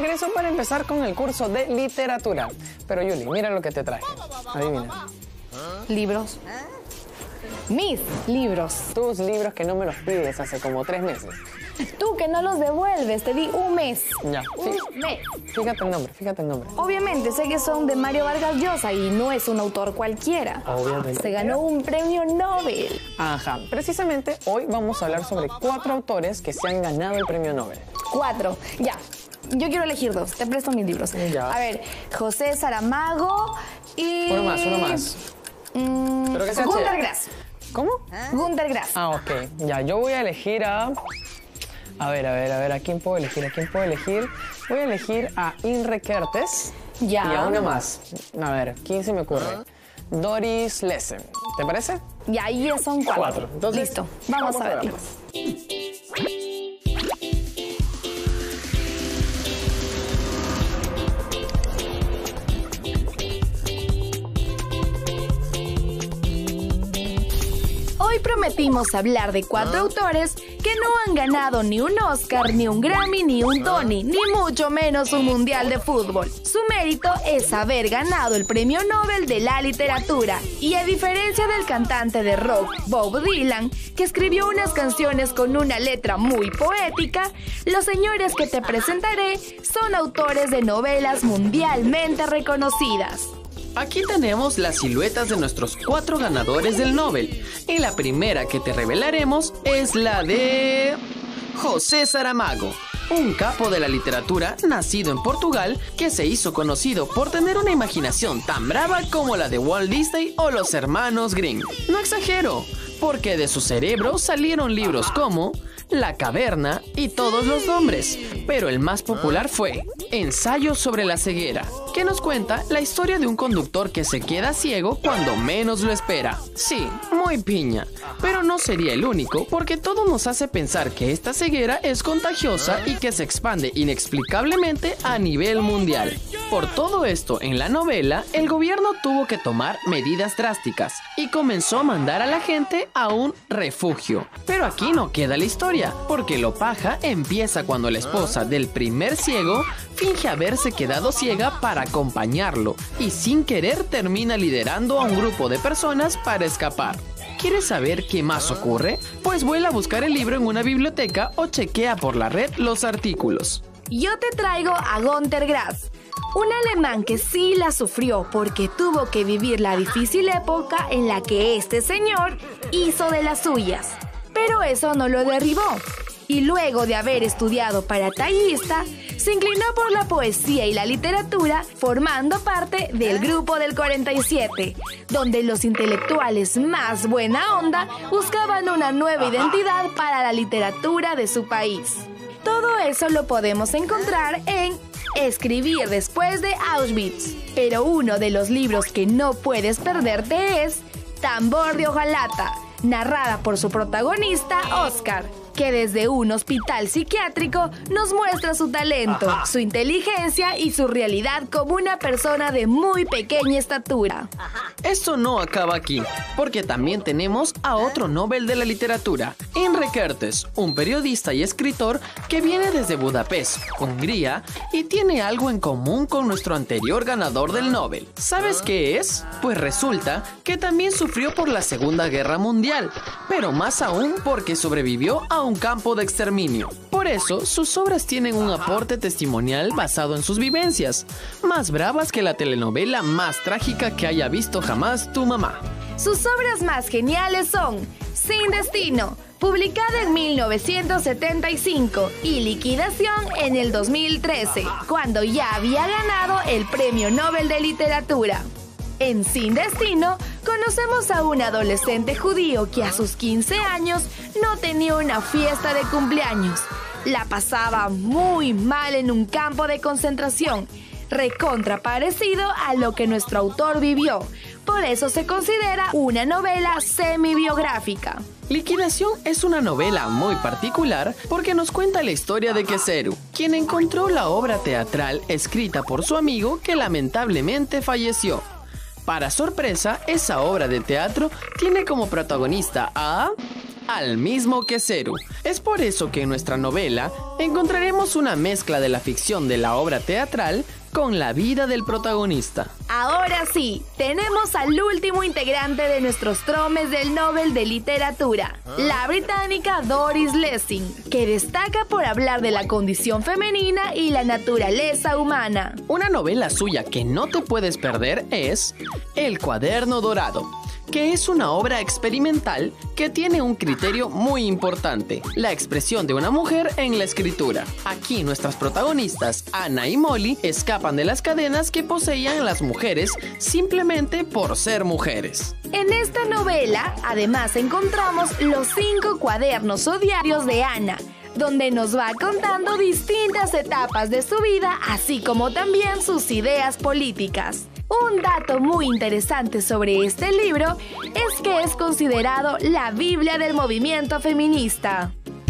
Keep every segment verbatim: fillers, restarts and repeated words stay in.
regreso para empezar con el curso de literatura. Pero Yuli, mira lo que te traje. Adivina. Libros. Mis libros. Tus libros que no me los pides hace como tres meses. Tú que no los devuelves, te di un mes. Ya, sí. Un mes. Fíjate el nombre, fíjate el nombre. Obviamente sé que son de Mario Vargas Llosa y no es un autor cualquiera. Obviamente. Se ganó un premio Nobel. Ajá. Precisamente hoy vamos a hablar sobre cuatro autores que se han ganado el premio Nobel. Cuatro. Ya. Yo quiero elegir dos. Te presto mis libros. Ya. A ver, José Saramago y... Uno más, uno más. Mm, Pero que sea Günter chévere. Grass. ¿Cómo? Günter Grass. Ah, ok. Ya, yo voy a elegir a... A ver, a ver, a ver, ¿a quién puedo elegir? ¿A quién puedo elegir? Voy a elegir a Imre Kertész. Ya. Y a una más. A ver, ¿quién se me ocurre? Doris Lessing. ¿Te parece? Y ahí son cuatro. Cuatro. Entonces, listo. Vamos, vamos a a verlo. Hoy prometimos hablar de cuatro autores que no han ganado ni un Oscar, ni un Grammy, ni un Tony, ni mucho menos un Mundial de Fútbol. Su mérito es haber ganado el Premio Nobel de la Literatura. Y a diferencia del cantante de rock Bob Dylan, que escribió unas canciones con una letra muy poética, los señores que te presentaré son autores de novelas mundialmente reconocidas. Aquí tenemos las siluetas de nuestros cuatro ganadores del Nobel. Y la primera que te revelaremos es la de... José Saramago, un capo de la literatura nacido en Portugal que se hizo conocido por tener una imaginación tan brava como la de Walt Disney o los hermanos Grimm. No exagero, porque de su cerebro salieron libros como La Caverna y todos los nombres, pero el más popular fue Ensayo sobre la ceguera, que nos cuenta la historia de un conductor que se queda ciego cuando menos lo espera. Sí, muy piña, pero no sería el único, porque todo nos hace pensar que esta ceguera es contagiosa y que se expande inexplicablemente a nivel mundial. Por todo esto, en la novela, el gobierno tuvo que tomar medidas drásticas y comenzó a mandar a la gente a un refugio. Pero aquí no queda la historia, porque lo paja empieza cuando la esposa del primer ciego finge haberse quedado ciega para acompañarlo y sin querer termina liderando a un grupo de personas para escapar. ¿Quieres saber qué más ocurre? Pues vuela a buscar el libro en una biblioteca o chequea por la red los artículos. Yo te traigo a Günter Grass, un alemán que sí la sufrió porque tuvo que vivir la difícil época en la que este señor hizo de las suyas. Pero eso no lo derribó. Y luego de haber estudiado para tallista, se inclinó por la poesía y la literatura, formando parte del Grupo del cuarenta y siete, donde los intelectuales más buena onda buscaban una nueva identidad para la literatura de su país. Todo eso lo podemos encontrar en Escribir después de Auschwitz. Pero uno de los libros que no puedes perderte es Tambor de hojalata, narrada por su protagonista, Oscar, que desde un hospital psiquiátrico nos muestra su talento, su inteligencia y su realidad como una persona de muy pequeña estatura. Esto no acaba aquí, porque también tenemos a otro Nobel de la literatura, Imre Kertész, un periodista y escritor que viene desde Budapest, Hungría, y tiene algo en común con nuestro anterior ganador del Nobel. ¿Sabes qué es? Pues resulta que también sufrió por la Segunda Guerra Mundial, pero más aún porque sobrevivió a un campo de exterminio. Por eso, sus obras tienen un aporte testimonial basado en sus vivencias, más bravas que la telenovela más trágica que haya visto jamás tu mamá. Sus obras más geniales son Sin Destino, publicada en mil novecientos setenta y cinco, y Liquidación en el dos mil trece, cuando ya había ganado el Premio Nobel de Literatura. En Sin Destino, conocemos a un adolescente judío que a sus quince años no tenía una fiesta de cumpleaños. La pasaba muy mal en un campo de concentración, recontra parecido a lo que nuestro autor vivió. Por eso se considera una novela semi-biográfica. Liquidación es una novela muy particular porque nos cuenta la historia de Keseru, quien encontró la obra teatral escrita por su amigo que lamentablemente falleció. Para sorpresa, esa obra de teatro tiene como protagonista a... al mismo Keseru, Es por eso que en nuestra novela encontraremos una mezcla de la ficción de la obra teatral con la vida del protagonista. Ahora sí, tenemos al último integrante de nuestros tromes del Nobel de Literatura, la británica Doris Lessing, que destaca por hablar de la condición femenina y la naturaleza humana. Una novela suya que no te puedes perder es El Cuaderno Dorado, que es una obra experimental que tiene un criterio muy importante: la expresión de una mujer en la escritura. Aquí nuestras protagonistas, Anna y Molly, escapan de las cadenas que poseían las mujeres simplemente por ser mujeres. En esta novela, además, encontramos los cinco cuadernos o diarios de Anna, donde nos va contando distintas etapas de su vida, así como también sus ideas políticas. Un dato muy interesante sobre este libro es que es considerado la Biblia del movimiento feminista.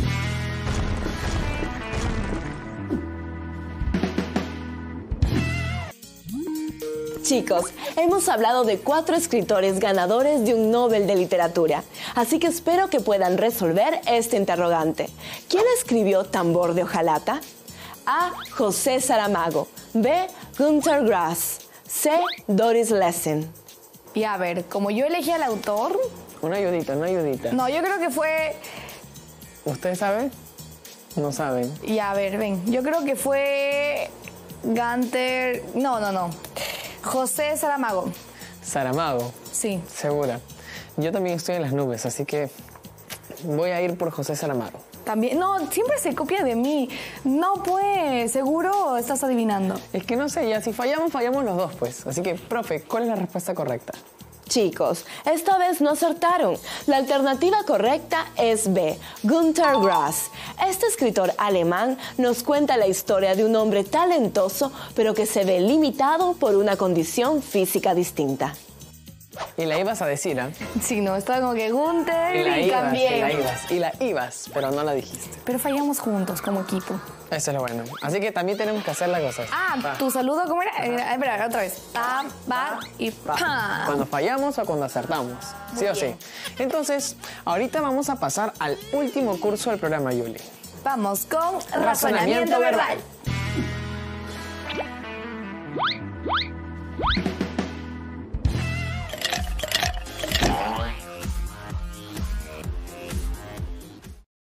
Chicos, hemos hablado de cuatro escritores ganadores de un Nobel de Literatura, así que espero que puedan resolver este interrogante. ¿Quién escribió Tambor de hojalata? A. José Saramago. B. Günter Grass. C. Doris Lessing. Y a ver, como yo elegí al autor... Una ayudita, una ayudita. No, yo creo que fue... ¿Ustedes saben? No saben. Y a ver, ven, yo creo que fue... Günter... No, no, no. José Saramago. Saramago. Sí. Segura. Yo también estoy en las nubes, así que voy a ir por José Saramago. También, no, siempre se copia de mí. No, pues, seguro estás adivinando. Es que no sé, ya si fallamos, fallamos los dos, pues. Así que, profe, ¿cuál es la respuesta correcta? Chicos, esta vez no acertaron. La alternativa correcta es B. Günter Grass. Este escritor alemán nos cuenta la historia de un hombre talentoso, pero que se ve limitado por una condición física distinta. Y la ibas a decir, ¿ah? ¿eh? Sí, no, estaba como que Günter y, la y ibas, cambié. Y la ibas, y la ibas, pero no la dijiste. Pero fallamos juntos como equipo. Eso es lo bueno. Así que también tenemos que hacer las cosas. Ah, Va. ¿tu saludo cómo era? Eh, espera, otra vez. Pa, pa y Va. pa. Cuando fallamos o cuando acertamos. Sí o sí. Entonces, ahorita vamos a pasar al último curso del programa, Yuli. Vamos con Razonamiento razonamiento verbal. verbal.